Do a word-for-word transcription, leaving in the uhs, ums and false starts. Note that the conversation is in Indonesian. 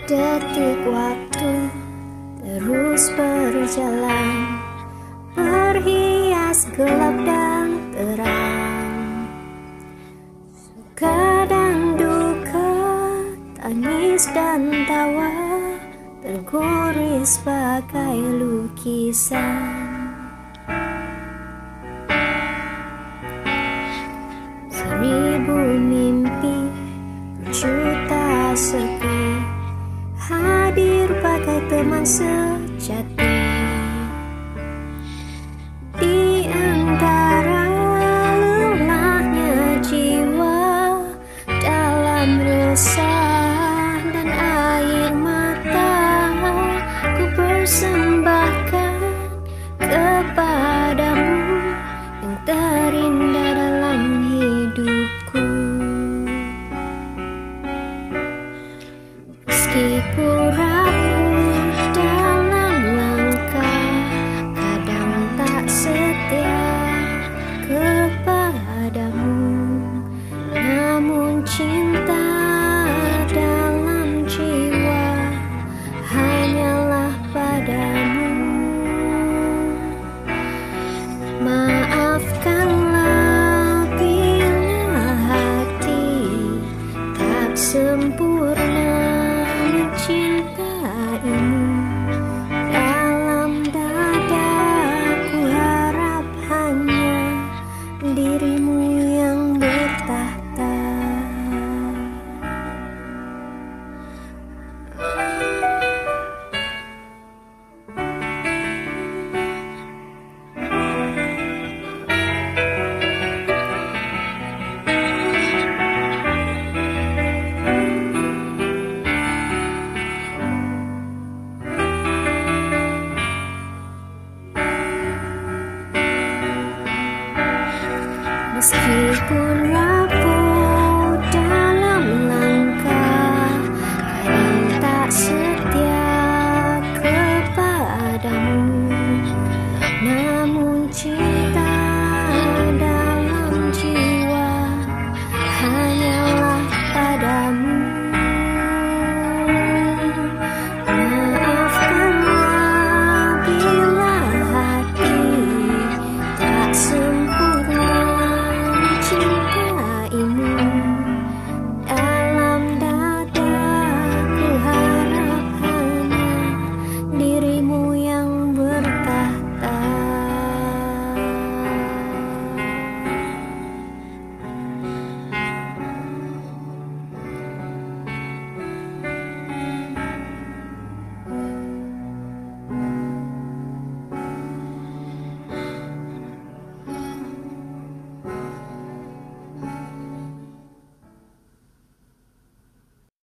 Detik waktu terus berjalan, berhias gelap dan terang, suka dan duka, tangis dan tawa, terguris bagai lukisan. Seribu mimpi, berjuta sepi, hadir bagai teman sejati. Di antara lelahnya jiwa, dalam resah dan air mata, ku persembahkan kepadamu yang terindah dalam hidupku. Meskipun